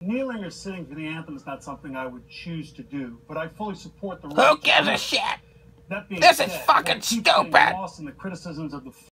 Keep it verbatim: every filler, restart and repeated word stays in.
Kneeling or sitting for the anthem is not something I would choose to do, but I fully support the. Who gives a shit? That being This said, is fucking I keep getting stupid. lost in the criticisms of the